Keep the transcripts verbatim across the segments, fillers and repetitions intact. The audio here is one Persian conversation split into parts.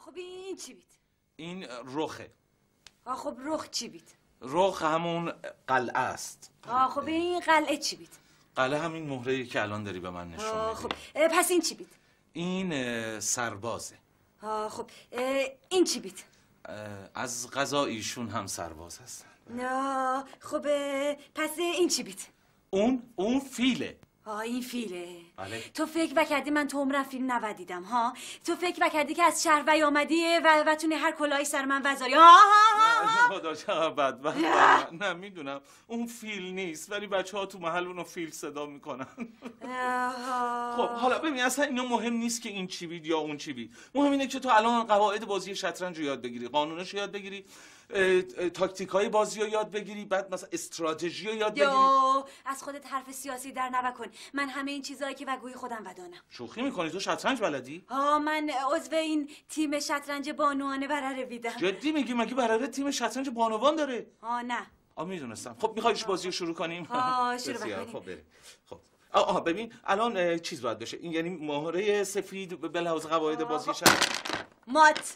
خب این چی بید؟ این رخه. آه خب رخ چی بید؟ رخ همون قلعه است. آه خب این قلعه چی بید؟ قلعه همین مهره‌ای که الان داری به من نشون میدی. خب پس این چی بید؟ این سربازه. آه خب این چی بید؟ از قضا ایشون هم سرباز هستن. نه خب پس این چی بید؟ اون اون فیله. آه این فیله. بله. تو فکر وکردی من تو عمرم فیلم نودیدم ها؟ تو فکر وکردی که از شهر وی آمدی و و تونی هر کلاهی سر من وزاری ها ها خدا چقدر بدبخت. نه میدونم اون فیل نیست ولی بچه ها تو محل اونو فیل صدا میکنن. خب حالا ببین اصلا اینا مهم نیست که این چی بید یا اون چی بید. مهم اینه که تو الان قواعد بازی شطرنج رو یاد بگیری، قانونش رو یاد بگیری، تاکتیک های بازی رو یاد بگیری، بعد مثلا استراتژی رو یاد بگیری. از خودت حرف سیاسی در نکن. من همه این چیزایی که وگوی خودم بدانم. شوخی میکنی؟ تو شطرنج بلدی؟ آه من عضو این تیم شطرنج بانوان برره بیدم. جدی میگی؟ مگه برره تیم شطرنج بانوان داره؟ آه نه. آه میدونستم. خب میخوایش بازی رو شروع کنیم؟ آه شروع کنیم. خب بریم. خب آه, آه ببین الان چیز باید بشه. این یعنی مهره سفید به لحاظ قواعد بازی شطرنج مات.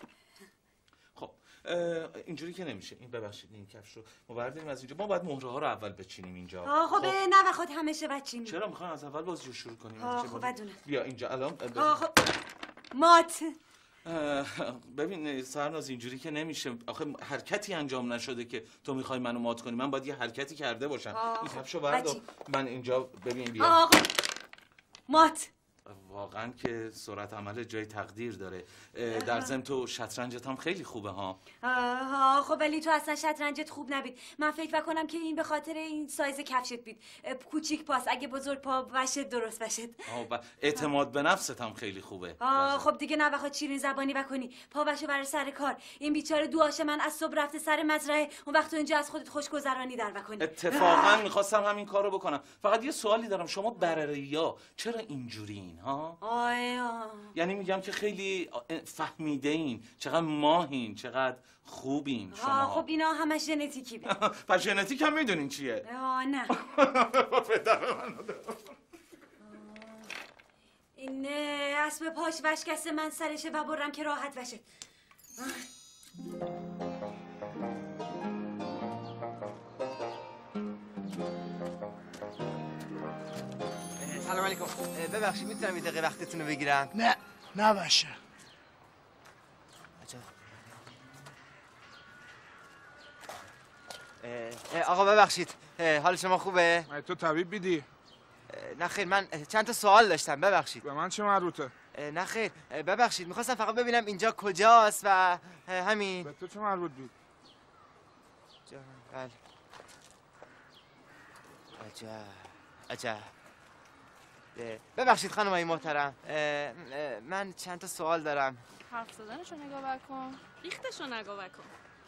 اینجوری که نمیشه. این ببخشید این کفش رو ما برداریم از اینجا. ما باید مهره ها رو اول بچینیم اینجا. آه خب نه و خود همیشه بچینیم. چرا میخوام از اول بازی رو شروع کنیم؟ آه خب بدونه. بیا اینجا الان. آه خب مات. ببین سرناز اینجوری که نمیشه. آخه حرکتی انجام نشده که تو میخوای منو مات کنی. من باید یه حرکتی کرده باشم. این کفشو بردار. من اینجا ببین بیا. آه مات. واقعا که سرعت عمل جای تقدیر داره. در ضمن تو شطرنجت هم خیلی خوبه ها. آها خب ولی تو اصلا شطرنجت خوب نبید. من فکر کنم که این به خاطر این سایز کفشت بید. کوچیک پاس، اگه بزرگ پا بشه درست بشه. آه اعتماد به نفست هم خیلی خوبه. آه خب دیگه نه بخواد شیرین زبانی بکنی. پا بشه برای سر کار. این بیچاره دو من از صبح رفته سر مزرعه. اون وقت اینجا از خودت خوشگذرانی در بکنی. اتفاقا میخواستم همین کارو بکنم. فقط یه سوالی دارم. شما برره‌یا چرا اینجورین ها؟ آه یعنی میگم که خیلی فهمیده این، چقدر ماهین، چقدر خوبین شما. خب اینا همش ژنتیکی بود. پس ژنتیک هم میدونین چیه؟ آه نه. این اسب پاش وشکسته من سرشه و برم که راحت بشه. سلام علیکم. ببخشید میتونم یه دقیقه وقتتون رو بگیرم؟ نه نباشه. آقا ببخشید حال شما خوبه؟ تو طبیب بیدی؟ نه خیر من چند تا سوال داشتم ببخشید. به من چه مربوطه؟ نه خیر ببخشید میخواستم فقط ببینم اینجا کجاست و همین. به تو چه مربوط بود؟ بله. عجب عجب. ببخشید خانم های محترم من چند تا سوال دارم. حرف زدنشو نگاه بکن، ریختشو نگاه بکن.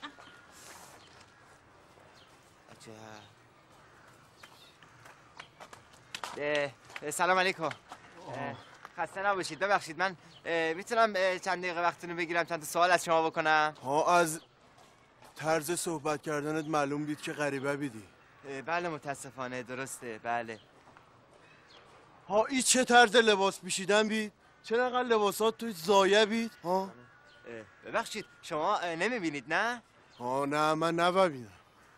عجب. سلام علیکم. خسته نباشید ببخشید من میتونم چند دقیقه وقتتون بگیرم چند تا سوال از شما بکنم؟ ها از طرز صحبت کردنت معلوم بود که غریبه بیدی. بله متاسفانه درسته بله. ها این چه طرز لباس پیشیدن بید؟ چرا انقدر لباسات توی زایه بید؟ ها ببخشید شما نمیبینید نه؟ ها نه من نبینم.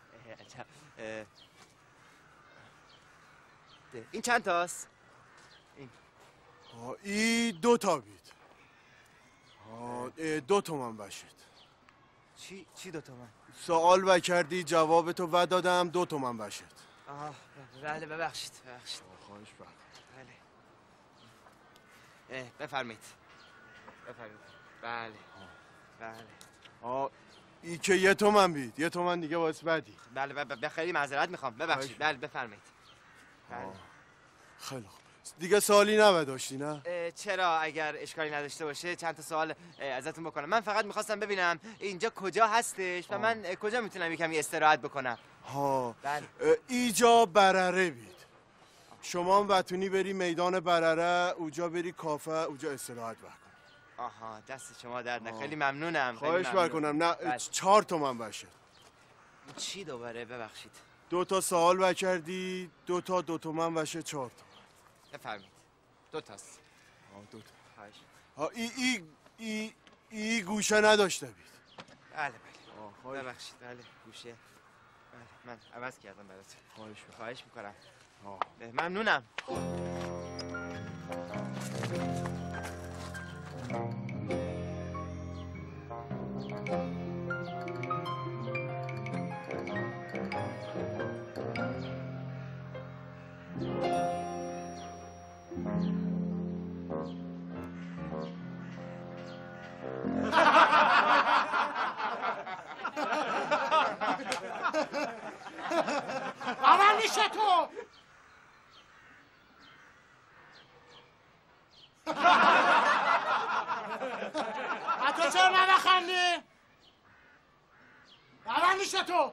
این چند تاست؟ این ها این دو تا بید. ها دو تومن باشید. چی چی دو تومن؟ سوال و کردی جواب تو و دادم دو تومن باشید. آه بله ببخشید ببخشید. خواهش بله. بله. بفرمایید. بفرمایید. بله. بله. آه ای که یه تومن بید. یه تومن دیگه واسه بعدی. بله بخیری معذرت میخوام. ببخشید. بله بفرمایید. بله. خیلی خوب. دیگه سوالی نباید داشتی نه؟ چرا اگر اشکالی نداشته باشه چند تا سوال ازتون بکنم. من فقط میخواستم ببینم اینجا کجا هستش و من کجا میتونم یکمی استراحت بکنم. ها بله. ایجا برره بید. شما هم بتونی بری میدان برره اوجا بری کافه اوجا استراحت بکن. آها دست شما درد نکنه. خیلی ممنونم. خواهش بکنم. نه بله. چهار تومن باشه. چی دوباره ببخشید؟ دو تا سوال بکردی دو تا دو تومن باشه چهار تومن. بفرمایید. دو تاست. آه دو تا. ها ای ای ای این گوشه نداشته بید. بله بله ببخشید. بله گوشه. بله من عوض کردم برات. خواهش میکنم. خواهش میکنم. ممنونم. اول میشه تو حتی چرا نبخندی؟ اول میشه تو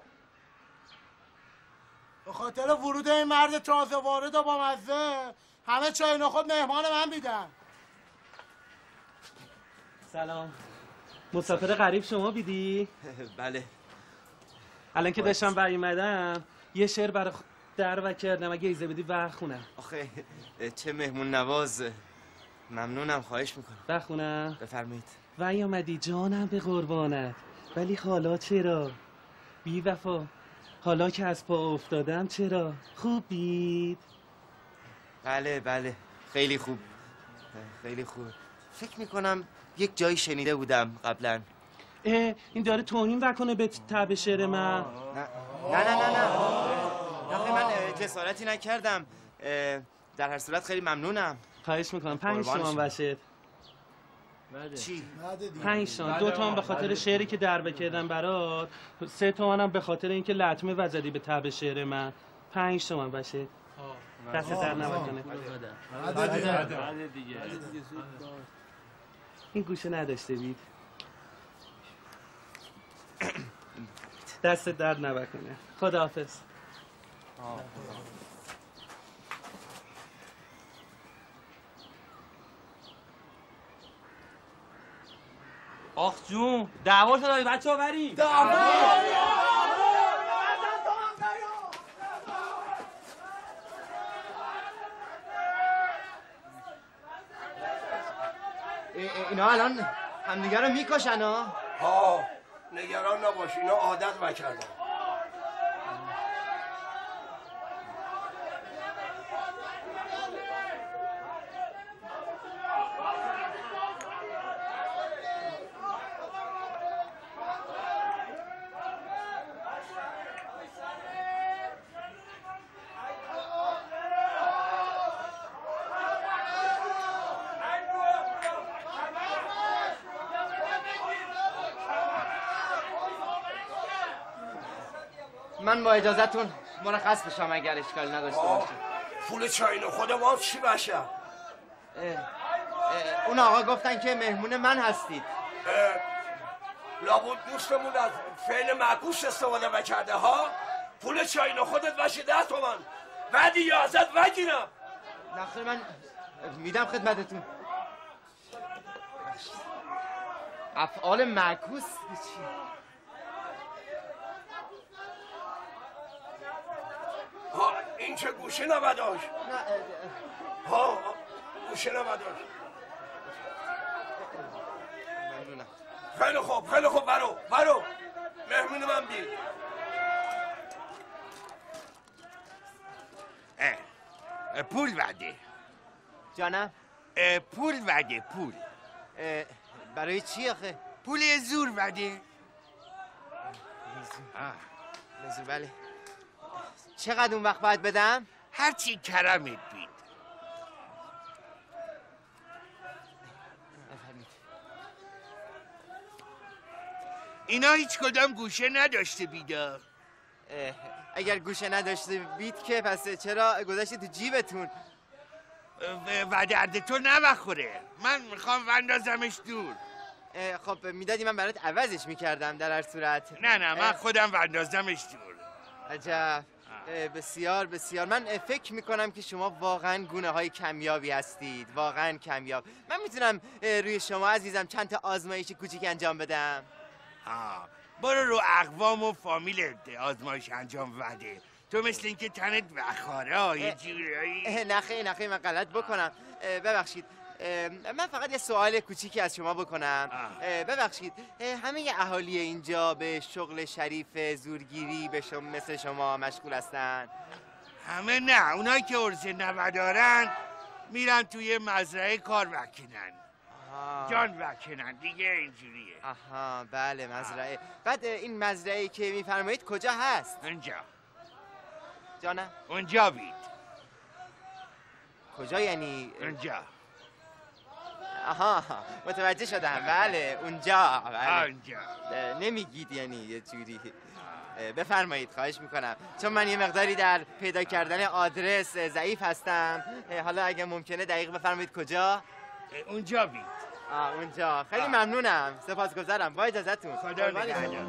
به خاطر ورود این مرد تازه وارد و با مزه همه چای نخود مهمان من بیدن. سلام. مسافر غریب شما بیدی؟ بله. الان که داشتم برایمدم یه شعر برای در و کردم، اگه ایزه بدی بخونم. آخه چه مهمون نواز. ممنونم. خواهش میکنم. بخونم؟ بفرمایید. وای آمدی جانم به قربانت، ولی حالا چرا بی وفا، حالا که از پا افتادم چرا خوب بید؟ بله بله خیلی خوب. خیلی خوب. فکر میکنم یک جایی شنیده بودم قبلا. اه این داره توهین بکنه به تب شعر من. نه نه نه نه نه من جسارتی نکردم. در هر صورت خیلی ممنونم. خواهش میکنم. پنج تومن بشه. چی؟ پنج تومن. دو تومن به خاطر شعری که در بکردم برات، سه تومن هم به خاطر اینکه لطمه وزدی به تب شعر من. پنج تومن بشه. دست در نبکنه. این گوشه نداشته بید. دست درد نبکنه. خداحافظ. آخ جون دعوا شده بچه ها بریم. اینا الان همدیگه رو میکشن ها؟ ها نگران نباش، اینا عادت نکردن. من با اجازتون مرخص بشم اگر اشکالی نداشته باشه. پول چاینو خود ما چی باشه؟ اون آقا گفتن که مهمون من هستید. لابد دوستمون از فعل معکوس استفاده بکرده ها. پول چاینو خودت باشه ده تومن بعدی یازد وگیرم. نخیر من میدم خدمتتون. افعال معکوس چی؟ ها این چه گوشه نبداش؟ ها گوشه نبداش. ممنونم. خیلی خوب خیلی خوب برو برو مهمون من بید. پول وعده. جانم؟ پول وعده پول. برای چی آخه؟ پول زور وعده. زور بله. چقدر اون وقت باید بدم؟ هرچی کرمت بید. اینا هیچ کدام گوشه نداشته بیدا. اگر گوشه نداشته بید که پس چرا گذاشتی تو جیبتون؟ و درد تو نبخوره. من میخوام وندازمش دور. خب میدادی من برات عوضش میکردم در هر صورت. نه نه من خودم وندازمش دور. عجب. بسیار بسیار. من فکر میکنم که شما واقعا گونه های کمیابی هستید. واقعا کمیاب. من میتونم روی شما عزیزم چند تا آزمایش کوچیک انجام بدم؟ ها برو رو اقوام و فامیل آزمایش انجام وده. تو مثل اینکه تنت بخاره یه جورایی. نخیر نخیر من غلط بکنم. ببخشید من فقط یه سوال کوچیکی از شما بکنم. ببخشید همه اهالی اینجا به شغل شریف زورگیری به شما مثل شما مشغول هستن؟ همه نه، اونایی که عرض ندارن میرن توی مزرعه کار وکنن، جان وکنن دیگه، اینجوریه. آها بله مزرعه. بعد این مزرعه که میفرمایید کجا هست؟ اونجا. جانم؟ اونجا بید. کجا یعنی؟ اونجا. آها متوجه شدم. بله اونجا. بله. اونجا. نمیگید یعنی یه جوری. بفرمایید خواهش میکنم، چون من یه مقداری در پیدا کردن آدرس ضعیف هستم. حالا اگه ممکنه دقیق بفرمایید کجا؟ اونجا بید. آه اونجا. خیلی ممنونم، سپاسگزارم. با اجازهتون. خدا نگهدار.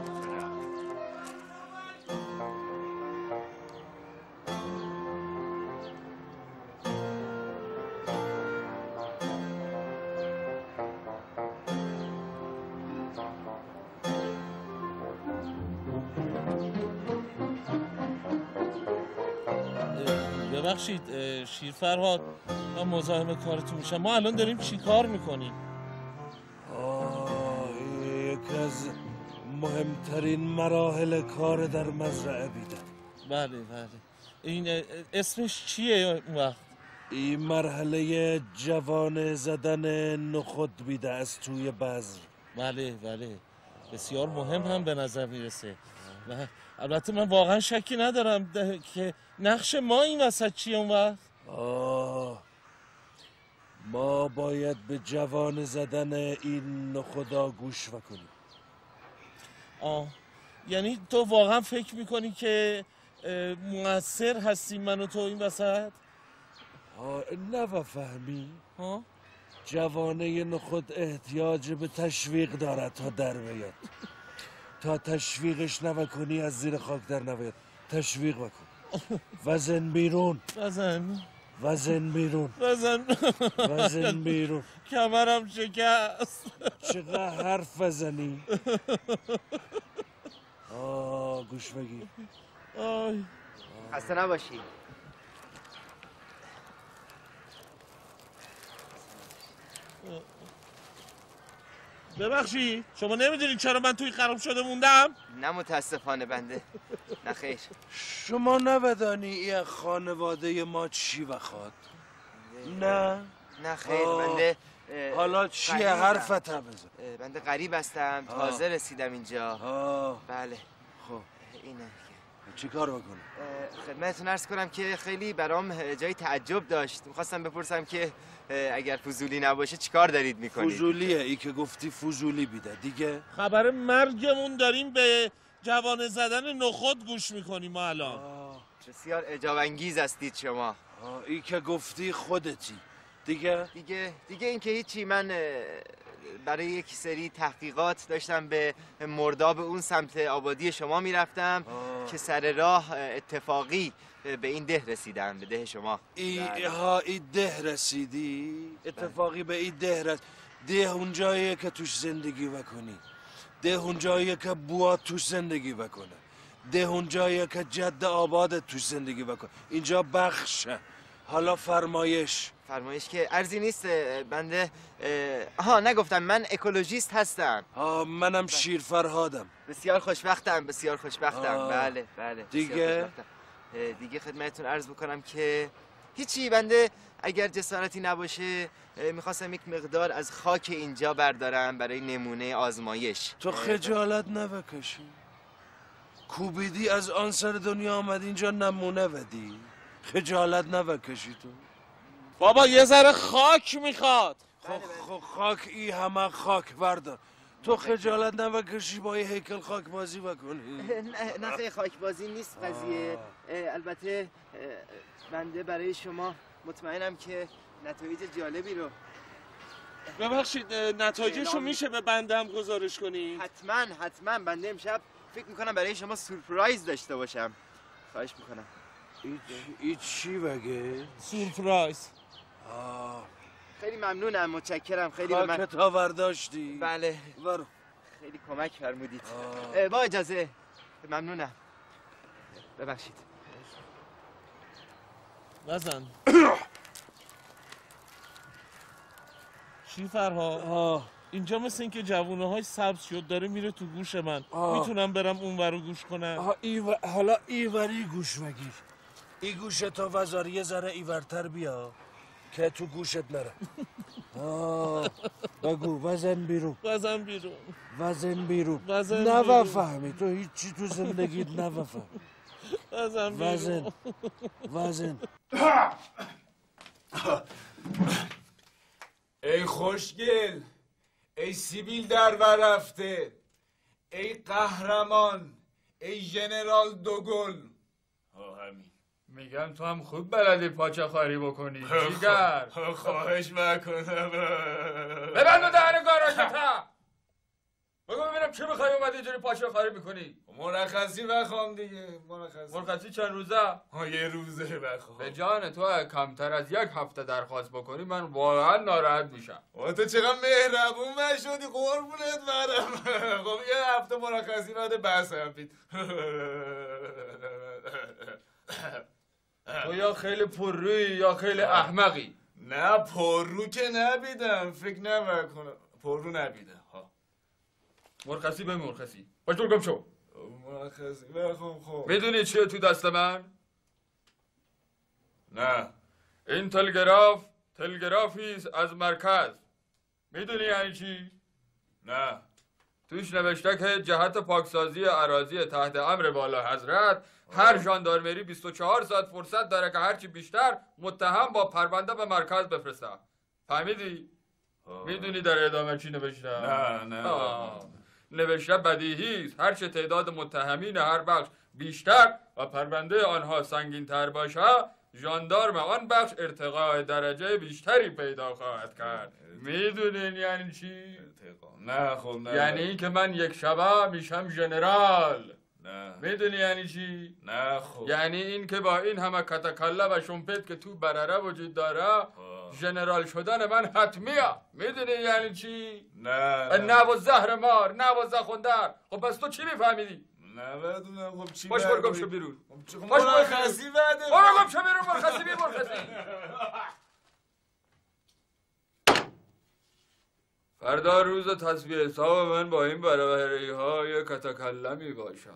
ببخشید شیر فرهاد، من مزاحم کارتون میشم. ما الان داریم چی کار میکنیم؟ آه یکی از مهمترین مراحل کار در مزرعه بیده. بله بله. این اسمش چیه اون وقت؟ این مرحله جوان زدن نخود بیده از توی بذر. بله بله، بسیار مهم هم به نظر میرسه. البته من واقعا شکی ندارم که نقش ما این وسط چیه اون وقت؟ آه ما باید به جوان زدن این نخودا گوش وکنیم. آه یعنی تو واقعا فکر میکنی که مؤثر هستی من و تو این وسط؟ آه نه فهمی؟ ها؟ جوانه نخود احتیاج به تشویق دارد تا در بیاد. تا تشویقش نوکنی از زیر خاک در نوید. تشویق بکن. وزن بیرون. وزن وزن بیرون. وزن وزن بیرون. کمرم شکست. چقدر حرف بزنی. آه گوش بگی. آی خسته نباشی. ببخشی شما نمیدونید چرا من توی خراب شده موندم؟ نه متاسفانه بنده. نه خیر. شما نبدانی این خانواده ما چی بخواد؟ نه نه خیر بنده. حالا چیه حرفت هم بزن. بنده غریب هستم، تازه رسیدم اینجا. آه. بله. خب اینه. چی کار بکنم؟ خدمتتون عرض کنم که خیلی برام جای تعجب داشت. میخواستم بپرسم که اگر فضولی نباشه چیکار دارید میکنید؟ فضولیه ای که گفتی فضولی بیده دیگه. خبر مرگمون داریم به جوان زدن نخود گوش میکنیم ما الان. بسیار اعجاب انگیز هستید شما. ای که گفتی خودتی دیگه. دیگه دیگه این که هیچی. من برای یک سری تحقیقات داشتم به مرداب اون سمت آبادی شما میرفتم که سر راه اتفاقی به این ده رسیدم، به ده شما. ای ها ای ده رسیدی؟ اتفاقی به این ده رسید. ده اونجاییه که توش زندگی بکنی. ده اونجاییه که بوات توش زندگی بکنه. ده اونجاییه که جد آباد توش زندگی بکنه. اینجا بخشه. حالا فرمایش. فرمایش که ارزی نیست. بنده آها نگفتم من اکولوژیست هستم. آه منم شیر فرهادم. بسیار خوشبختم بسیار خوشبختم. بله بله. دیگه دیگه خدمتتون عرض بکنم که هیچی. بنده اگر جسارتی نباشه میخواستم یک مقدار از خاک اینجا بردارم برای نمونه آزمایش. تو خجالت نبکشی. کوبیدی از آن سر دنیا آمد اینجا نمونه بدی. خجالت نبکشی تو. بابا یه ذره خاک میخواد. خب خاک ای همه خاک بردار. تو خجالت نبکشی با یه هیکل خاک بازی بکنی. نه نه خیلی خاک بازی نیست قضیه. البته بنده برای شما مطمئنم که نتایج جالبی رو. ببخشید نتایجشو میشه به بنده هم گزارش کنی؟ حتما حتما. بنده امشب فکر میکنم برای شما سورپرایز داشته باشم. خواهش میکنم. این چی بگه؟ سورپرایز. آه خیلی ممنونم، متشکرم. خیلی به من خاکت ها برداشتی؟ بله. برو. خیلی کمک فرمودید. با اجازه. ممنونم. ببخشید. وزن. چی فرها؟ اینجا مثل اینکه جوونه های سبز شد داره میره تو گوش من. میتونم برم اون ورو گوش کنم؟ ایو... حالا ایوری گوش بگیر. ای گوشت تا وزار یه ذره ایورتر بیا که تو گوشت نره. آه. بگو وزن بیرون. وزن بیرون. وزن بیرون. وزن نوه فهمی تو هیچی تو زندگیت نوه فهم. وزن بیرون. وزن. وزن. ای خوشگل، ای سیبیل در ور رفته، ای قهرمان، ای ژنرال دوگل. همین میگم تو هم خوب بلدی پاچه خاری بکنی جیگر. خواهش میکنم. ببند دهن گاراژتا. بگو ببینم چی میخوای اومدی اینجوری پاچه خاری میکنی؟ مرخصی بخوام دیگه. مرخصی مرخصی چند روزه؟ ها یه روزه بخوام. به جان تو کمتر از یک هفته درخواست بکنی من واقعا ناراحت میشم. آه تو چقدر مهربون من شدی قربونت برم. خب یه هفته مرخصی بده بسم بید. تو یا خیلی پررویی یا خیلی احمقی. نه پررو که نبیدم، فکر نمیکنم پررو نبیدم. ها مرخصی به مرخصی باش برو گم شو. مرخصی بخوام. خب میدونی چیه تو دست من؟ نه. این تلگراف تلگرافی از مرکز. میدونی یعنی چی؟ نه. توش نوشته که جهت پاکسازی اراضی تحت امر والا حضرت هر ژاندارمری بیست و چهار ساعت فرصت داره که هرچی بیشتر متهم با پرونده به مرکز بفرسته. فهمیدی؟ میدونی در ادامه چی نوشته؟ نه نه. آه. نوشته بدیهی است هرچه تعداد متهمین هر بخش بیشتر و پرونده آنها سنگین تر باشه ژاندارم آن بخش ارتقاء درجه بیشتری پیدا خواهد کرد. میدونین یعنی چی؟ نه خب نه. یعنی این که من یک شبه میشم ژنرال. نه. میدونی یعنی چی؟ نه خب. یعنی این که با این همه کتکله و شمپت که تو برره وجود داره ژنرال شدن من حتمیه. میدونی یعنی چی؟ نه. نه و زهر مار، نه و زخوندر. خب پس تو چی میفهمیدی؟ نه بدونم. خب چی باش برو گم شو بیرون. باش مرخصی بده. برو گم شو بیرون. مرخصی بی مرخصی. فردا روز تصفیه حساب من با این برابری ها یک کتکلمی باشه.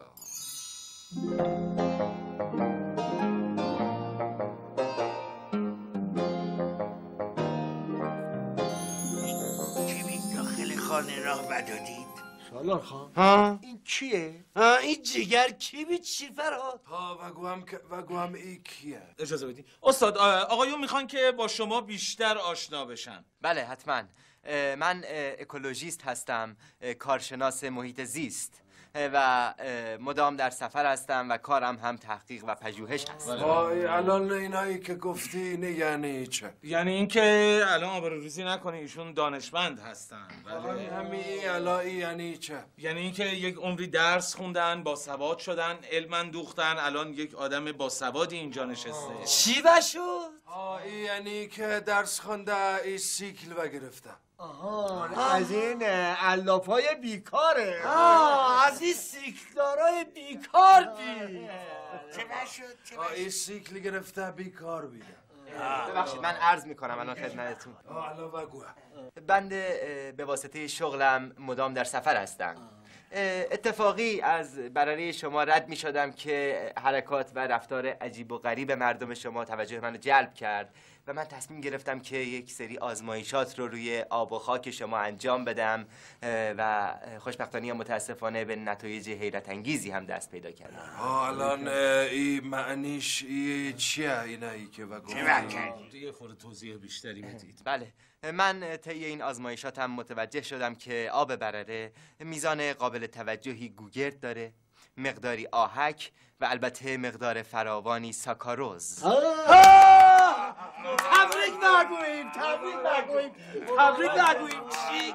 داخل خانه راه بدادید. سالار خان. ها؟ این چیه؟ ها این جگر کی بی چی فرهاد؟ ها وگو هم که وگو هم ای کیه؟ اجازه بدین استاد. آقایون میخوان که با شما بیشتر آشنا بشن. بله حتما. من اکولوژیست هستم، کارشناس محیط زیست و مدام در سفر هستم و کارم هم تحقیق و پژوهش هست. وای الان اینایی که گفتی اینه یعنی چه؟ یعنی اینکه الان آبروریزی نکنی ایشون دانشمند هستن. بله همین الان یعنی چه؟ یعنی اینکه یک عمری درس خوندن، با سواد شدن، علم اندوختن، الان یک آدم با سوادی اینجا نشسته. چی بشد؟ آه ای یعنی که درس خونده ای سیکل و گرفته. آها از این علافای بیکاره. آه از این سیکلدارای بیکار بی. چه بشد؟ آه ای سیکل گرفته بیکار بیده. ببخشید من عرض میکنم الان خدمتتون. آه الان بگو. بنده به واسطه شغلم مدام در سفر هستم. اتفاقی از برای شما رد می شدم که حرکات و رفتار عجیب و غریب مردم شما توجه منو جلب کرد و من تصمیم گرفتم که یک سری آزمایشات رو روی آب و خاک شما انجام بدم و خوشبختانه یا متاسفانه به نتایج حیرت انگیزی هم دست پیدا کردم. آه الان ای معنیش ای چیه اینایی که بگو؟ یه خورده توضیح بیشتری بدید. بله من طی این آزمایشاتم متوجه شدم که آب برره میزان قابل توجهی گوگرد داره، مقداری آهک و البته مقدار فراوانی ساکاروز. تبریک نگوییم تبریک نگوییم تبریک نگوییم چی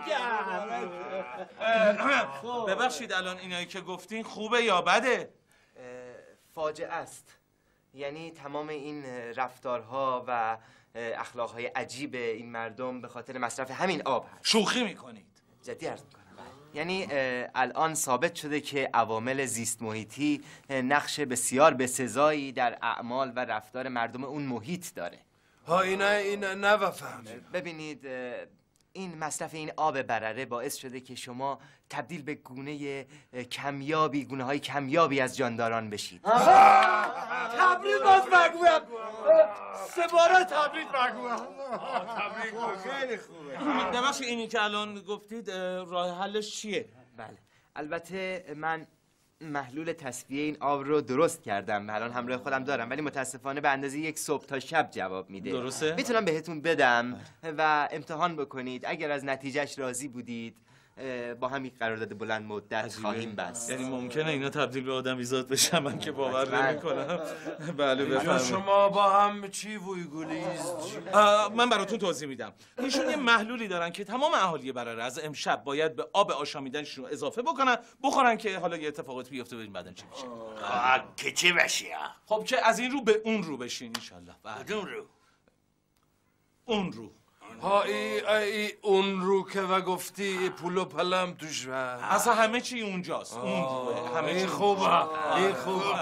گرد؟ ببخشید الان اینایی که گفتین خوبه یا بده؟ فاجعه است. یعنی تمام این رفتارها و اخلاقهای عجیب این مردم به خاطر مصرف همین آب هست. شوخی میکنید؟ جدی عرض میکنم. یعنی الان ثابت شده که عوامل زیست محیطی نقش بسیار بسزایی در اعمال و رفتار مردم اون محیط داره. ها اینا اینا نفهمید. ببینید این مصرف این آب برره باعث شده که شما تبدیل به گونه کمیابی گونه های کمیابی از جانداران بشید. تبریک باز بگویم، سه باره تبریک بگویم. تبریک خیلی خوبه. دمش اینی که الان گفتید راه حلش چیه؟ بله البته من محلول تصفیه این آب رو درست کردم، الان همراه خودم دارم، ولی متاسفانه به اندازه یک صبح تا شب جواب میده. درسته؟ میتونم بهتون بدم و امتحان بکنید. اگر از نتیجهش راضی بودید با همین قرارداد بلند مدت خواهیم بست. یعنی ممکنه اینا تبدیل به آدمیزاد بشن؟ من که باور نمی‌کنم. بله بفرمایید. شما با هم چی ویگولیز؟ من براتون توضیح میدم. ایشون یه محلولی دارن که تمام اهالی برره از امشب باید به آب آشامیدنشون اضافه بکنن، بخورن که حالا یه اتفاقاتی بیفته ببین بعدن چی میشه. که چی بشه؟ خب که از این رو به اون رو بشین ان شاء الله. کدوم رو؟ اون رو. ها ای ای اون رو که و گفتی پول و پلم توش و اصلا همه چی اونجاست. اون روه. همه چی خوبه. این خوبه.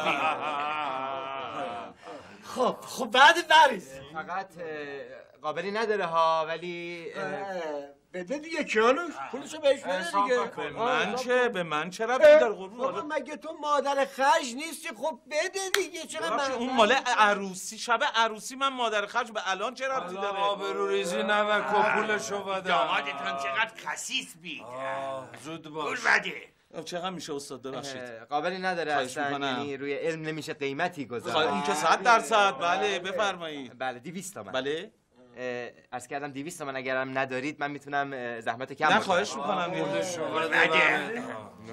خب خب بعد بریز. فقط قابلی نداره ها، ولی بده دیگه کیانوش، پولشو بهش بده دیگه. به من چه؟ به من چه ربطی داره قربون؟ بابا مگه تو مادر خرج نیستی؟ خب بده دیگه. چرا من اون مال عروسی، شب عروسی من مادر خرج، به الان چه ربطی داره؟ آبرو ریزی نوکو پولشو بده. دامادتان چقدر خسیس بید. زود باش. پول بده. چقدر میشه استاد ببخشید؟ قابلی نداره اصلا، یعنی روی علم نمیشه قیمتی گذاشت. این که صد درصد. بله بفرمایید. بله دویست تومن. بله عرض کردم دویست تومن. اگرم ندارید من میتونم زحمت کم بکنم. نه خواهش میکنم. بده.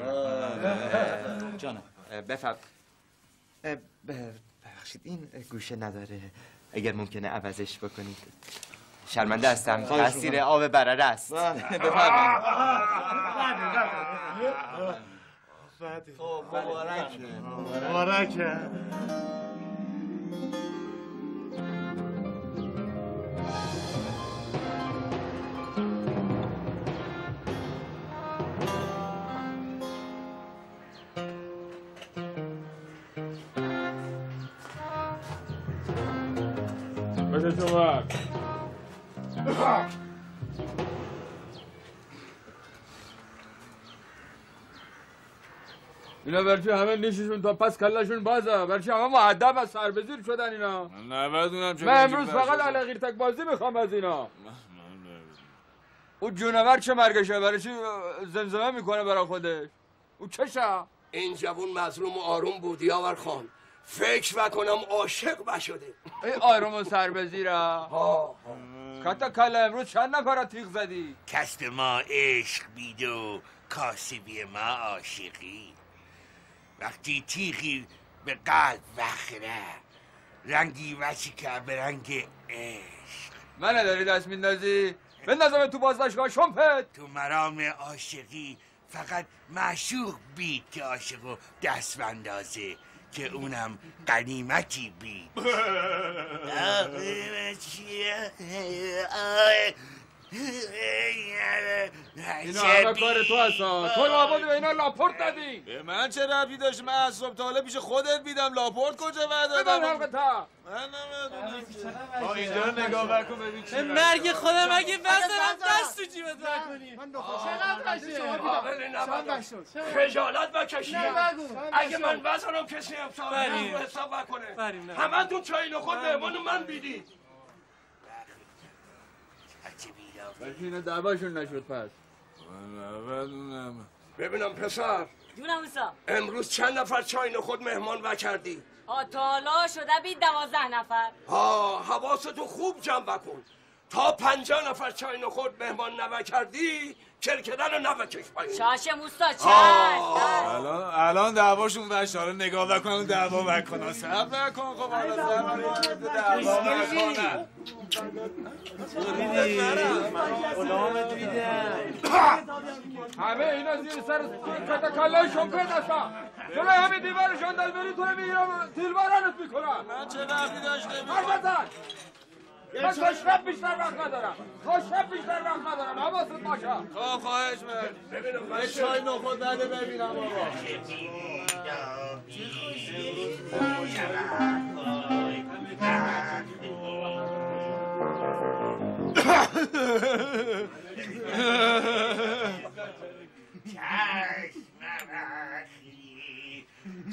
جانم بفرم. ببخشید این گوشه نداره، اگر ممکنه عوضش بکنید. شرمنده هستم، تاثیر آب برره است. بفرمایید. خب مبارکه مبارکه. بده تو بر. اینا برچه همه نیششون تا پس کلشون بازه، برچه همه معدب از سربزیر شدن اینا. من نمیدونم چه من امروز فقط علقیر تک بازی میخوام از اینا. او جونور چه مرگشه؟ برای چی زمزمه میکنه برای خودش؟ او چشه؟ این جوون مظلوم و آروم بود یاور خان، فکر وکنم عاشق بشده. ای آروم و سربزیره. ها کتا کلا امروز چند نفر تیغ زدی؟ کسب ما عشق بید و کاسبی ما عاشقی. وقتی تیغی به قلب وخره رنگی وچی که به رنگ عشق. من نداری دست میندازی؟ بندازم تو بازداشتگاه شمپت. تو مرام عاشقی فقط معشوق بید که عاشقو دست بندازه، که اونم غنیمتی بید. اینا همه کار تو هستن. تو لابد به اینا لاپورت دادی. به من چه ربطی داشت؟ من از صبح تا حالا پیش خودت بیدم، لاپورت کجا دادم؟ ببین حلقتا. من نمیدونم. با اینجا رو نگاه بکن ببین چی مرگ خودم اگه بزنم دست تو جیبت بکنی. چقدر باشه؟ خجالت بکشید. اگه من بزنم کسی حساب نکنه. همه تو چای نخود مهمان من بیدید. بلکه اینا دعواشون نشد پس. ببینم پسر. جونم اوسا. امروز چند نفر چای نخود مهمان وکردی؟ آ تا حالا شده بید دوازده نفر. ها حواستو خوب جمع بکن. تا پنجاه نفر چای نخود مهمان نوکردی کرکدن رو نوکش پایین. چاشم اوستا چشم. الان الان دعواشون وش، حالا نگاه بکنم دعوا بکنم. صبر نکن خب حالا صبر نکن دعوا بکنم. غلامت بیدن. همه اینا زیر سر کتا کلای شمپت هستن. جلوی همه دیوار ژاندارمری تو رو میگیرم تیربارانت میکنم. من چه ربطی داشته حرف بزن. من تا شب بیشتر وقت ندارم. تا شب بیشتر وقت ندارم. حواست باشه. خب خواهش من. یه چای نخود بده ببینم بابا.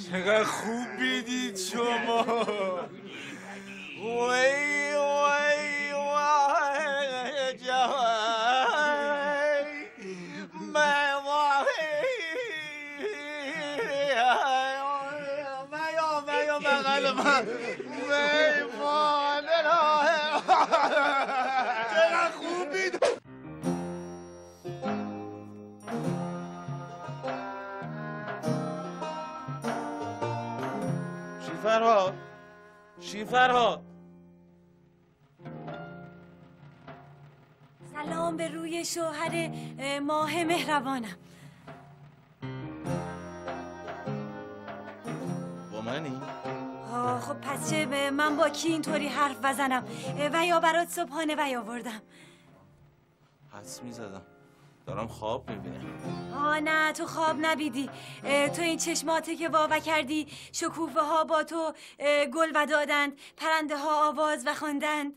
چقدر خوب بیدید شما. وای وای وای جای من میا میا بغل من میمان چقدر خوب بیدید. فرهاد چی فرهاد؟ سلام به روی شوهر ماه مهربانم. با منی؟ آه خب پس چه من با کی اینطوری حرف بزنم و یا برات صبحانه ویاوردم. حدس میزدم دارم خواب میبینم. آه نه تو خواب نبیدی. تو این چشماته که واوا کردی شکوفه ها با تو گل و دادند، پرنده ها آواز و خواندند.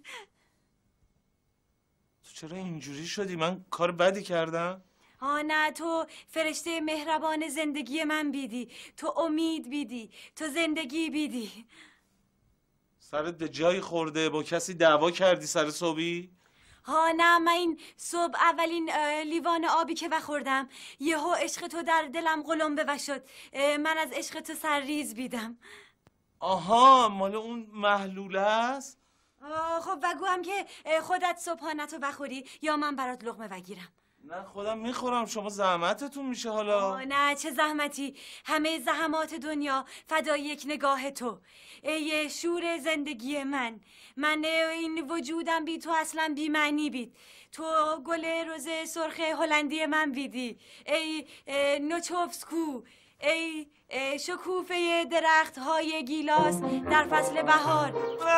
تو چرا اینجوری شدی؟ من کار بدی کردم؟ آه نه تو فرشته مهربان زندگی من بیدی، تو امید بیدی، تو زندگی بیدی. سرت به جایی خورده؟ با کسی دعوا کردی سر صبحی؟ ها نه من این صبح اولین لیوان آبی که بخوردم یهو عشق تو در دلم قلمبه و شد. من از عشق تو سرریز بیدم. آها مال اون محلوله است؟ آه خب بگو هم که خودت صبحانه تو بخوری یا من برات لقمه بگیرم. نه خودم میخورم، شما زحمتتون میشه حالا. آه نه چه زحمتی، همه زحمات دنیا فدای یک نگاه تو. ای شور زندگی من، من این وجودم بی تو اصلا بی معنی بید. تو گل روز سرخ هلندی من بیدی، ای نوچوفسکو، ای شکوفه درخت های گیلاس در فصل بهار.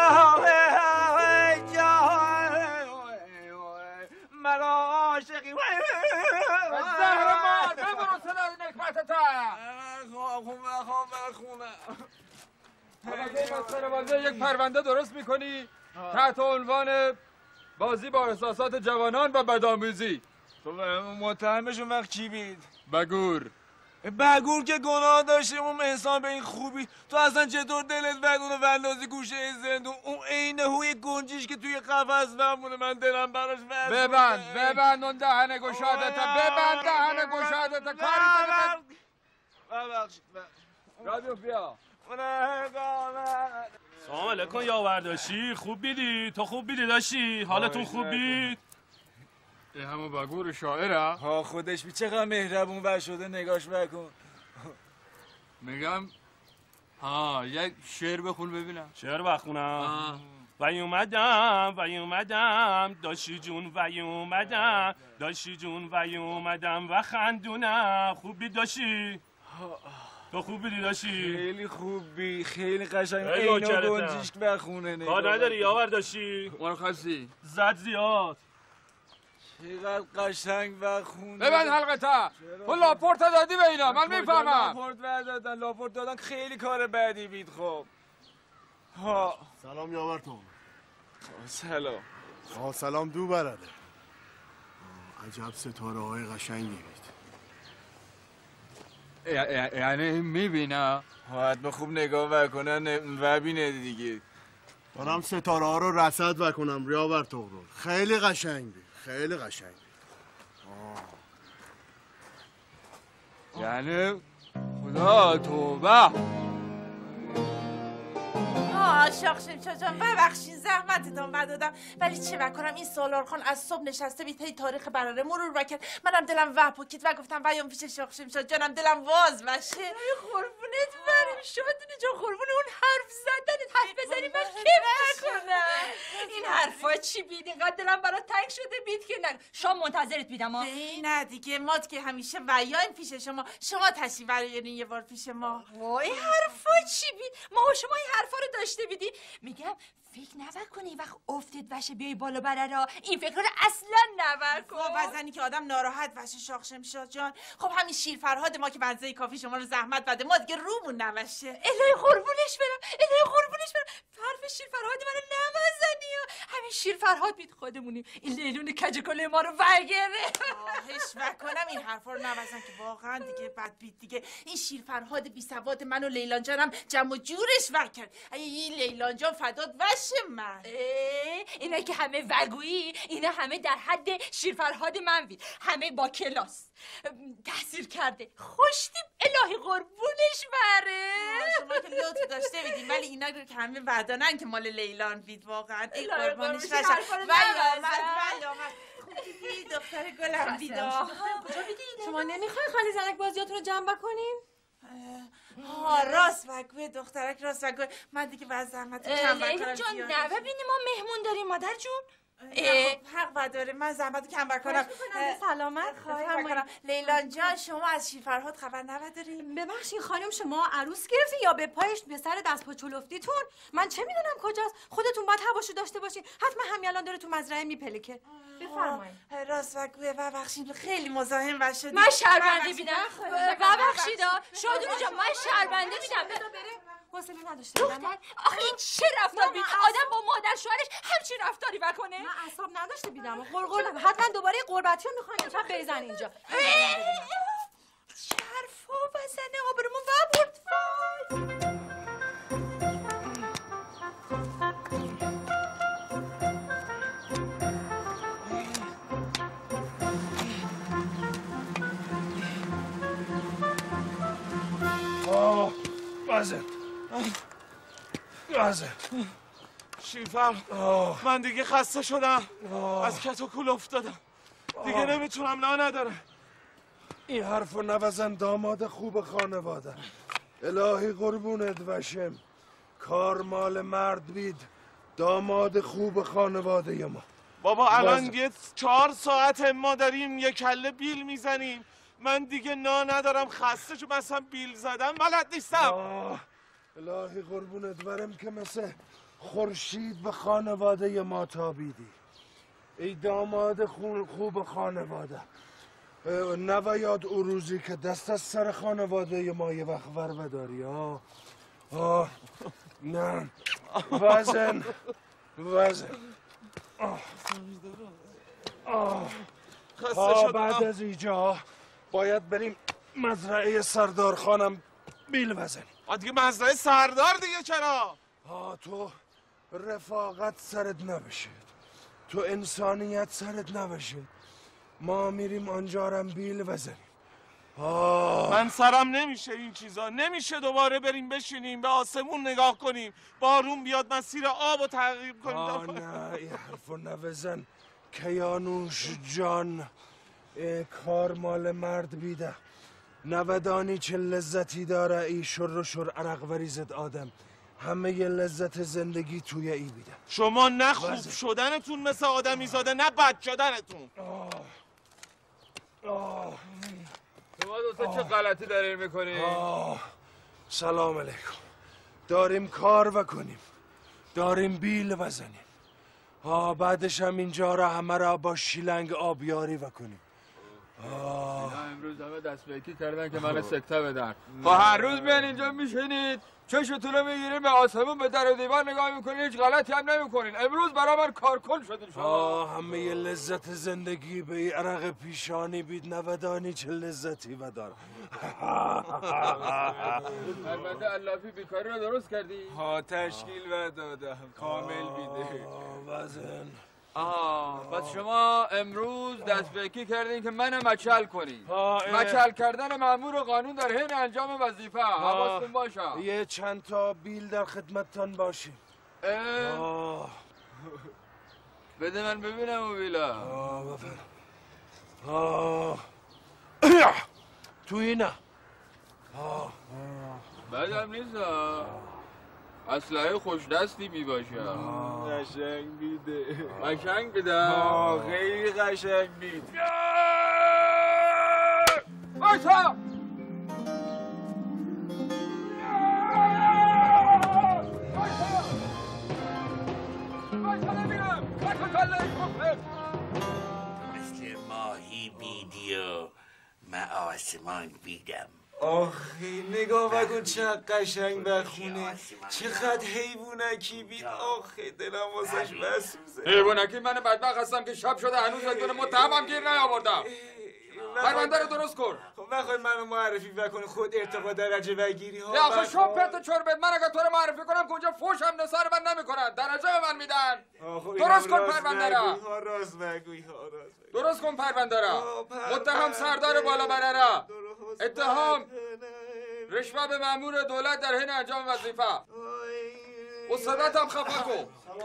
مرا عاشقی زهر مار ببرو صدای نکبتتا. خونه خونه خونه مسخره بازی یک پرونده درست میکنی تحت عنوان بازی با احساسات جوانان و بدآموزی. متهمشون وقت چی بید؟ بگور. بگور که گناه داشته اون انسان به این خوبی. تو اصلا چطور دلت بعد اونو وندازی گوشه زندون؟ اون عین هوی گنجیش که توی قفس بمونه. من دلم براش وز ببند ببند اون دهن گشادتا، ببند دهن گشادتا. کاری ببخشید رادیو بیا. سلام علیکم یاورداشی، خوب بیدی؟ تو خوب بیدی داشتی؟ حالتون خوب بید؟ این همون بگور شاعره؟ ها خودش بی چقدر مهربون ور شده، نگاش بکن. میگم ها یک شعر بخون ببینم. شعر بخونم؟ وی اومدم وی اومدم داشی جون وی اومدم داشی جون وی اومدم و خندونم. خوب بید داشی؟ تو خوب بیدی داشتی؟ خیلی خوب بی، خیلی قشنگ. اینو گنجیش بخونه. کار نداری یاور داشتی؟ مرخصی زد زیاد. چقدر قشنگ بخونه. ببند حلقتا. تو لاپورت دادی به اینا، من میفهمم. لاپورت دادن لاپورت دادن خیلی کار بدی بید. خب ها سلام یاور تو. سلام. آه سلام دو برده. عجب ستاره های قشنگی بید. یعنی میبینه؟ حتما خوب نگاه بکنن و بینه دیگه. دارم ستاره ها رو رصد بکنم ریاور تغرل. خیلی قشنگ بید، خیلی قشنگ بید. یعنی خدا توبه. آه شاخشم جان ببخشید زحمتتون بدادم، ولی چه بکنم این سالار خان از صبح نشسته بید هی تاریخ براره مرور بکرد. منم دلم وح پکید و گفتم ویام پیش شاخشم جانم دلم واز بشه. ای قربونت برم شادینه جان، قربون اون حرف زدنت، حرف بزنی من کیف نکنم. این حرفا چی بید اینقدر دلم برات تنگ شده بید که نه شام منتظرت بیدم ها. نه دیگه مات که همیشه ویایم پیش شما، شما تشریف بیارین یه بار پیش ما. وای حرفا چی بید؟ ما و شما این حرفا رو داشته بیدی. میگم فکر نکنی وقت افتید وشه بیای بالا برا این فکر رو اصلا نکن. خب بزنی که آدم ناراحت وشه شاخ شمشاد جان. خب همین شیر فرهاد ما که بنزه کافی شما رو زحمت بده ما دیگه رومون نوشه. الهی قربونش برم، الهی قربونش برم. فرد حرف شیر فرهاد منو نوزنی و همین شیر فرهاد بید خودمونیم این لیلون کجکله ما رو وگره خواهش وکنم این حرفا رو نوزن که واقعا دیگه بد بید دیگه. این شیر فرهاد بی سواد منو لیلان جانم جمع و جورش وگ کرد. این لیلان جان فدات وش من. اینا که همه وگویی اینا همه در حد شیر فرهاد من بید، همه با کلاس تحصیل کرده خوشتیم الهی قربونش بره. شما که لطف داشته بیدیم ولی اینا که همه وعدانن که مال لیلان بید واقعا ای قربانش وشم. ولی آمد ولی آمد خوبی دختر گلم بیدا. کجا بیدید؟ شما نمیخوای خالی زنک بازیاتون رو جمع بکنیم؟ ها راست بگوی دخترک راست بگوی من دیگه باید زحمت کم بکنم. لیلا جان نه ببینی ما مهمون داریم مادر جون. حق بداره من زحمت کم بکنم. سلامت خواهی کنم. لیلان جان شما از شیر فرهاد خبر نداریم؟ ببخشید خانم شما عروس گرفتی یا به پایش به سر دست پا چلفتیتون؟ من چه میدونم کجاست؟ خودتون باید حواشو داشته باشین. حتما همین الان داره تو مزرعه میپلکه. بفرمایید. راست بگوی ببخشید خیلی مزاحم و شدید. من شرمنده بیدم. ببخشید شادون جان من شرمنده بیدم. حوصله نداشته دختر آخه این چه رفتار بید آدم با مادر شوهرش همچین رفتاری بکنه؟ من اعصاب نداشته بیدم قرقر حتما دوباره قربتی رو میخواین چرا بریزن اینجا. چه حرفا بزنه آبرومون وابرد وای. آه بزن بزن شیفر من دیگه خسته شدم از کت و کول افتادم دیگه نمیتونم نه ندارم. این حرفو نوزن داماد خوب خانواده الهی قربونت وشم کار مال مرد بید داماد خوب خانواده ما. بابا الان یه چهار ساعت ما داریم یه کله بیل میزنیم من دیگه نا ندارم خسته شدم مثلا بیل زدم بلد نیستم. الهی قربونت برم که مثل خورشید به خانواده ما تابیدی ای داماد خوب خانواده. نویاد او روزی که دست از سر خانواده ما یه وقت ور بداری. آه آه نه وزن وزن آه آه آه بعد از اینجا باید بریم مزرعه سردار خانم بیل بزنیم. دیگه مزرعه سردار دیگه چرا؟ ها تو رفاقت سرت نباشید تو انسانیت سرت نباشید ما میریم آنجارم بیل بزنیم. من سرم نمیشه این چیزا نمیشه دوباره بریم بشینیم به آسمون نگاه کنیم بارون بیاد مسیر آب رو تغییر کنیم. آه نه این حرفو نوزن کیانوش جان کار مال مرد بیده نودانی چه لذتی داره ای شر و شر عرق وریزت آدم همه ی لذت زندگی توی ای بیده. شما نه خوب شدنتون مثل آدمی زاده نه بد شدنتون. آه آه شما دوستا چه غلطی دارین میکنین؟ سلام علیکم داریم کار بکنیم داریم بیل بزنیم آه بعدش هم اینجا را همه را با شیلنگ آبیاری بکنیم. اینا امروز همه دست به یکی کردن که من سکته بدن. خب هر روز بیان اینجا میشینید چشتون رو میگیرین به آسمون به در و دیوار نگاه میکنین هیچ غلطی هم نمیکنین. امروز برای من کارکن شدین شما. آه همه ی لذت زندگی به ای عرق پیشانی بید نودانی چه لذتی بدار. پرونده علافی بیکاری رو درست کردی؟ ها تشکیل و دادم کامل بیده. وزن آه پس شما امروز دست به یکی کردین که منو مچل کنین. مچل کردن مأمور قانون در حین انجام وظیفه حواستون باشه. یه چند تا بیل در خدمتتان باشیم. آه بده من ببینم اون بیلا. آه بفرم. آه تو اینه. آه بدم نیست اسلحه خوش دستی می باشه. قشنگ بیده قشنگ بیده آه خیلی قشنگ بید. باشا مثل ماهی بیدی و من آسمان بیدم. آخی نگاه بکن چقدر قشنگ بخونه چقدر حیوانکی بید. آخی دلم واسش بسوزه. حیوانکی من بدبخت هستم که شب شده هنوز یک دونه متهمم گیر نیاوردم. پرونده رو درست کن. خب نخوای منو معرفی بکنی خود ارتقا درجه بگیری ها. یا آخه شو پرت چربت، من اگه تو رو معرفی کنم که اونجا فوشم نثار من نمیکنن، درجه به من میدن. درست کن پرونده را. راست بگوی ها راست. درست کن پرونده را. متهم سردار بالا برره. اتهام رشوه به مأمور دولت در حین انجام وظیفه. استادت هم خفه کن.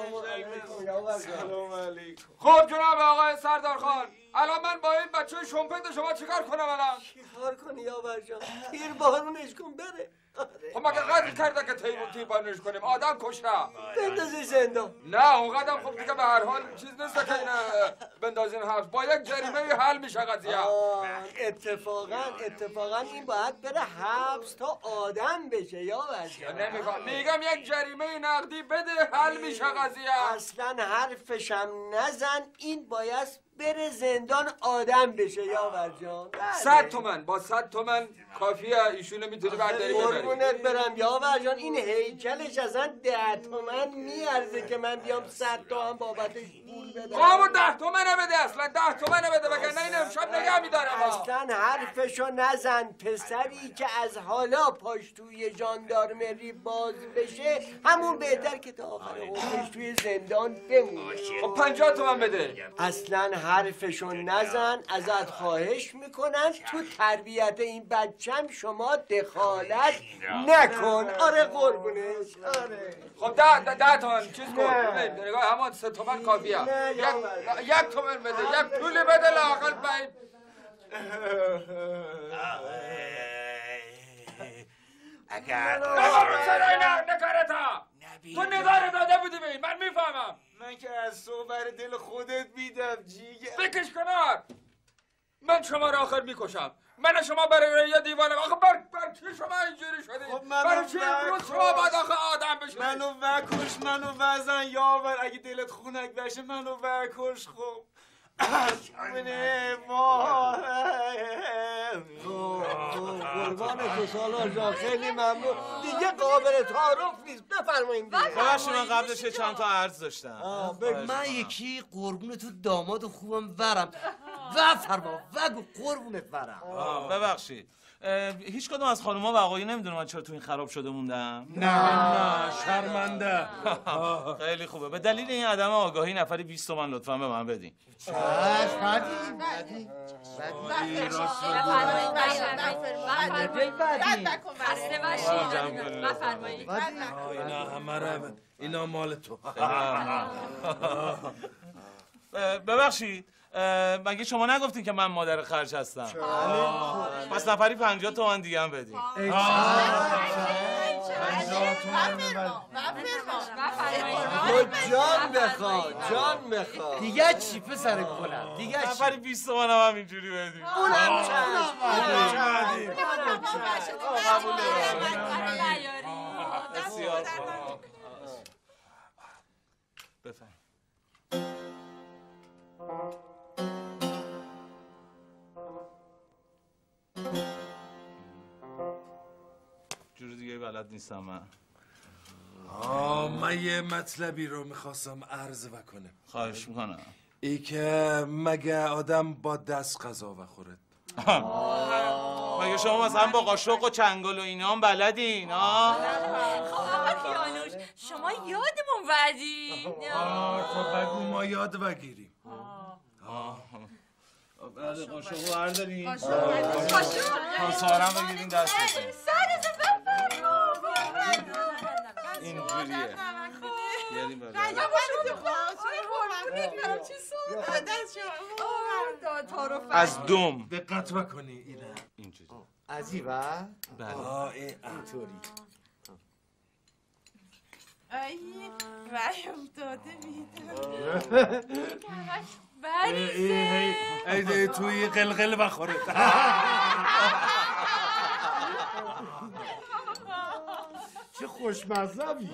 سلام علیکم. خب جناب آقای سردار خان، الان من با این بچه شمپت شما چیکار کنم الان؟ چیکار کنی یاور جان؟ تیر بارونش کن بره. خب مگه قتل کرده که تیر تیر بارونش کنیم؟ آدم کشته. بندازی زندان. نه اون قدم خب دیگه به هر حال چیز نیست که این بندازین حبس. با یک جریمه حل میشه قضیه. اتفاقا اتفاقا این باید بره حبس تا آدم بشه یاور جان. نمیخوام، میگم یک جریمه نقدی بده حل میشه قضیه. اصلا حرفشم نزن، این باید بره زندان آدم بشه یاور جان. صد تومن با صد تومن کافیه ایشونو میتونی برداری ببری. قربونت برم یاور جان، این هیکلش اصلا ده تومن میارزه که من بیام صد تومن بابتش پول بدم. بابا ده تومن بده، اصلا ده تومن بده وگرنه این امشب نگه میدارم. اصلا حرفشو نزن. پسری که از حالا پاش توی ژاندارمری باز بشه همون بهتر که تا آخر عمرش توی زندان بمونه. خب پنجاه تومن بده. اصلا حرفشو نزن، ازت خواهش میکنم تو تربیت این بچم شما دخالت نکن. آره قربونش. آره خب ده ده, ده تومن چیز کن. نگاه همون سه تومن کافیه. یک یک تومن بده، یک پولی بده لااقل باید. اگر بابا چرا اینا نکارتا؟ تو نگاه داده بودی به این، من میفهمم. من که از تو بر دل خودت بیدم جیگر. بکش کنار. من شما رو آخر میکشم. من شما برای یه دیوانم. آخه بر بر چی شما اینجوری شدید؟ خب منو برای چی امروز شما باید آخه آدم بشید؟ منو وکش، منو وزن یاور. اگه دلت خونک بشه منو وکش. خب قربان تو سالار جان خیلی ممنون. دیگه قابل تعارف نیست. بفرمایید. ببخشید من قبلش چند تا عرض داشتم. من یکی قربون تو داماد خوبم ورم. و فرما وگو قربونت ورم. ببخشید هیچ کدوم از خانوما و آقایی نمیدونم من چرا تو این خراب شده موندم. نه نه شرمنده. خیلی خوبه. به دلیل این عدم آگاهی نفری بیست تومن لطفا به من بدین. چش بدی بدی بدی راست بفرمایید. اینا همه رو اینا مال تو. ببخشید مگه شما نگفتین که من مادر خرج هستم؟ پس نفری پنجاه تومن دیگه هم بدین. جان بخوا جان بخوا. دیگه چی پسر گلم؟ دیگه چی؟ نفری بیست تومن هم اینجوری بدین. اونم چشم. بسیار خوب. بفرم. جور دیگه بلد نیستم من. آه من یه مطلبی رو میخواستم عرض بکنم. خواهش میکنم. ای که مگه آدم با دست غذا بخورد؟ مگه شما مثلا با قاشق و چنگال و اینا هم بلدین؟ آه؟ خب آقا کیانوش شما یادمون وردین. آه تو بگو ما یاد بگیریم. بله قاشق رو بردارین. قاشق کاسارم بگیرین دستتون. سرتون بفرمایید. اینجوریه. بیاریم برای از دوم دقت بکنی اینه اینجوری از این و بله آه اینطوری. ای وای افتاده بیدم بریزه ایده توی قلقل بخوره. چه خوشمزه.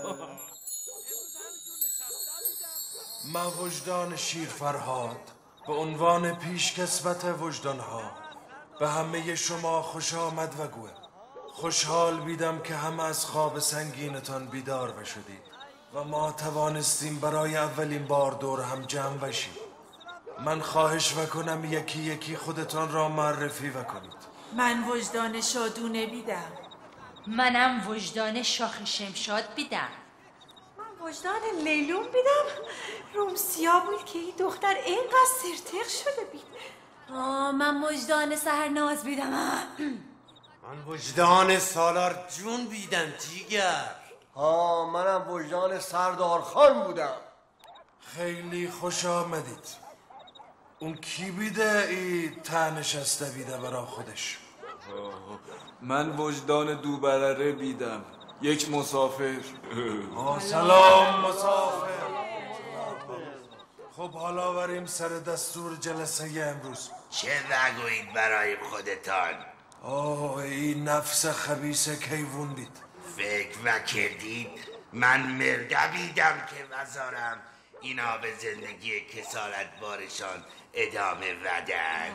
من وجدان شیر فرهاد به عنوان پیشکسوت وجدانها به همه شما خوش آمد و گوه. خوشحال بیدم که همه از خواب سنگینتان بیدار بشدید و ما توانستیم برای اولین بار دور هم جمع بشیم. من خواهش وکنم یکی یکی خودتان را معرفی وکنید. من وجدان شادونه بیدم. منم وجدان شاخ شمشاد بیدم. من وجدان لیلون بیدم. رومسیا بود که این دختر اینقدر سرتق شده بید. آه من وجدان سهرناز بیدم. من وجدان سالار جون بیدم جیگر. ها منم وجدان سردار خان بودم. خیلی خوش آمدید. اون کی بیده ای ته نشسته بیده برا خودش؟ من وجدان دوبرره بیدم، یک مسافر. سلام مسافر. خب حالا بریم سر دستور جلسه امروز. چه نگویید برای خودتان؟ آه این نفس خبیث کیوون دید. فکر و کردید من مرده بیدم که وزارم اینا به زندگی کسالت بارشان ادامه بدن.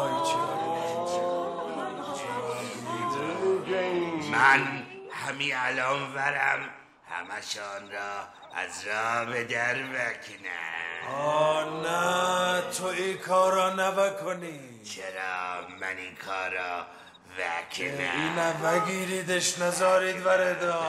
من همی الان ورم همشان را از راه به در بکنم. آه نه تو این کارا نبکنی. چرا من این کارا وکنم؟ اینه وگیریدش نزارید وردا.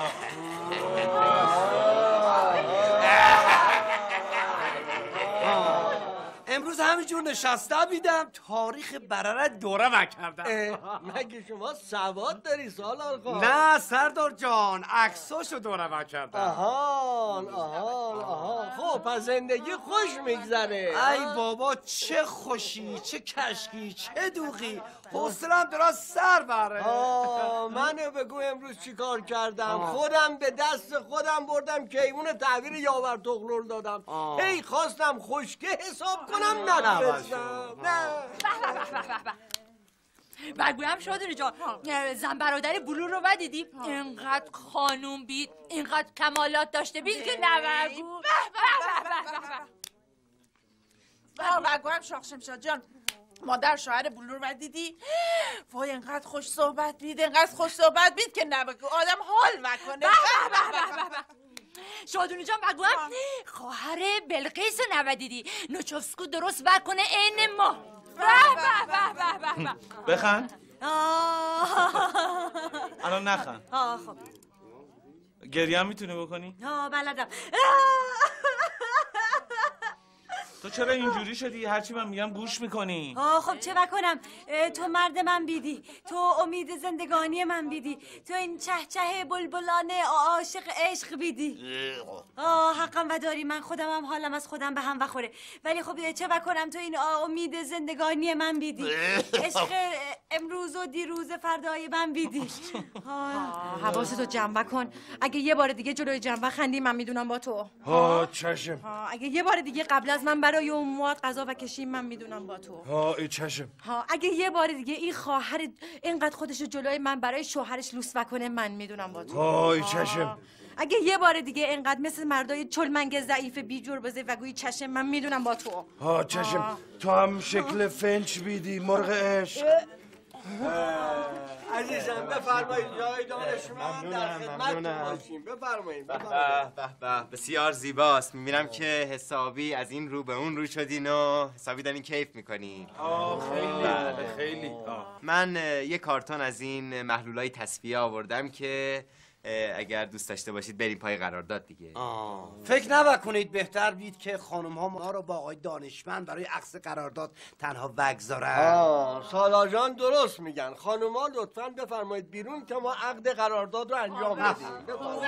امروز همینجور نشسته بیدم تاریخ برره دوره وکردم. مگه شما سواد داری سالار خان؟ نه سردار جان عکساشو دوره وکردم. آهان آهان آهان. خب پس زندگی خوش میگذره. ای بابا چه خوشی چه کشکی چه دوغی. حوصله‌ام درست سر بره. آه منو بگو امروز چی کار کردم. خودم به دست خودم بردم کیوون تحویل یاور تغلول دادم. هی خواستم خشکه حساب کنم نتونستم. نه بگویم شادونی جان زن برادر بلور رو بدیدی؟ اینقدر خانوم بید اینقدر کمالات داشته بید که نبگو. بگویم شاخ شمشاد جان مادر شوهر بلور رو دیدی؟ وای اینقدر خوش صحبت بید اینقدر خوش صحبت بید که نبگو آدم حال وکنه. شادونی جان بگویم خواهر بلقیس رو نبدیدی نوچوفسکو درست بکنه این ما. به به به به به بخند. الان نخند. آه خب گریه هم میتونی بکنی؟ آه بلدم. تو چرا اینجوری شدی؟ هرچی من میگم گوش میکنی. آه خب چه بکنم؟ تو مرد من بیدی، تو امید زندگانی من بیدی، تو این چه چه بلبلانه عاشق عشق بیدی. آه حقم و داری من خودم هم حالم از خودم به هم بخوره، ولی خب چه بکنم تو این امید زندگانی من بیدی، عشق امروز و دیروز فردای من بیدی. حواستو جمع کن، اگه یه بار دیگه جلوی جنبه خندی من میدونم با تو. ها چشم. اگه یه بار دیگه قبل از من برای اموات غذا و کشیم من میدونم با تو. ها ای چشم. ها اگه یه بار دیگه این خواهر اینقدر خودشو جلوی من برای شوهرش لوس کنه من میدونم با تو. ها ای چشم. اگه یه بار دیگه اینقدر مثل مردای چلمنگ ضعیف بی جور بزه و گویی چشم من میدونم با تو. ها چشم. آه. تو هم شکل فنچ بیدی مرغ عشق. عزیزم بفرمایید جای دانشمند در خدمت باشیم. بفرمایید بفرمایید. به به بسیار زیباست. میبینم که حسابی از این رو به اون رو شدین و حسابی دارین کیف میکنین. آه خیلی خیلی. من یه کارتون از این محلولای تصفیه آوردم که اگر دوست داشته باشید بریم پای قرارداد دیگه. آه. فکر نکنید بهتر بید که خانم ها ما رو با آقای دانشمند برای عقد قرارداد تنها وگذارن. آه سالار جان درست میگن. خانم ها لطفاً بفرمایید بیرون که ما عقد قرارداد رو انجام بدیم.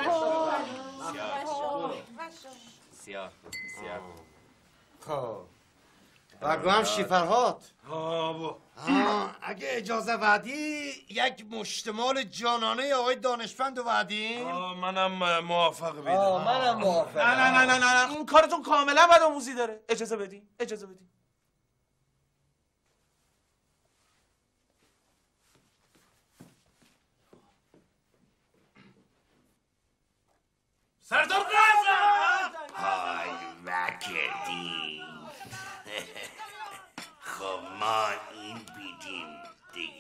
بسیار بسیار. خب بگو هم شیفرهات. ها با اگه اجازه ودی یک مشتمال جانانه آقای دانشمند رو ودیم. منم موافق بیدم. آه منم موافق. نه نه نه نه نه این کارتون کاملا بدآموزی داره. اجازه بدین اجازه بدین. سردار قزم های وکردی. خب ما این بیدیم دیگه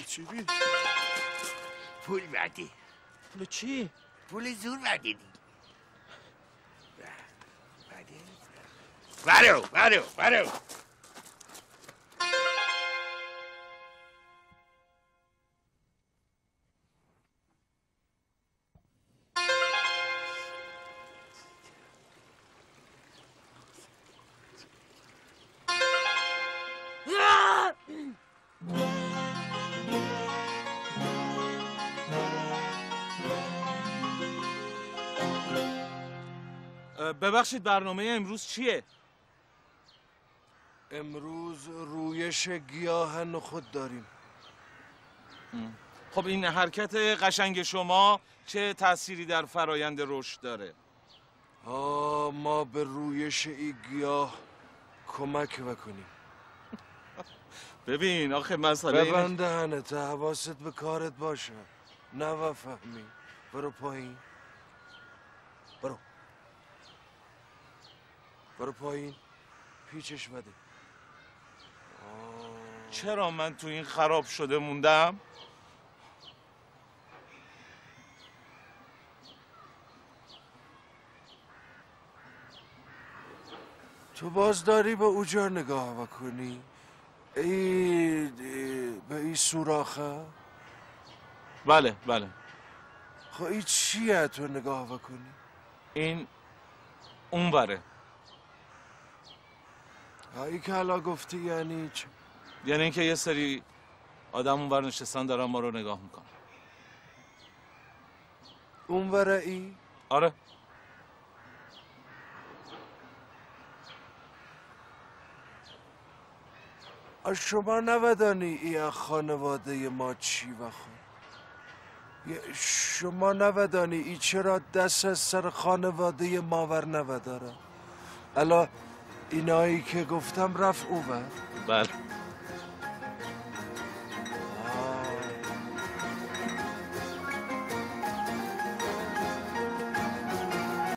چی بی؟ پول بده. پول چی؟ پول زور بده دی. برو برو برو. ببخشید برنامه امروز چیه؟ امروز رویش گیاه نخود داریم. خب این حرکت قشنگ شما چه تأثیری در فرایند رشد داره؟ ها ما به رویش این گیاه کمک بکنیم. ببین آخه مسئله اینه ببند دهنت، حواست به کارت باشه. نه فهمی. برو پایین. برو برو پایین. پیچش بده. چرا من تو این خراب شده موندم؟ تو باز داری به اوجا نگاه بکنی؟ ای, ای به این سوراخه؟ بله بله. خب این چیه تو نگاه بکنی؟ این اون بره. هایی که حالا گفتی یعنی چه؟ یعنی اینکه یه سری آدم اون بر نشستن دارن ما رو نگاه میکنن. اون بره ای؟ آره. شما نودانی ای خانواده ما چی بخون؟ شما نودانی ای چرا دست از سر خانواده ما ور نوداره؟ الا اینایی که گفتم رفت او بر؟ بله.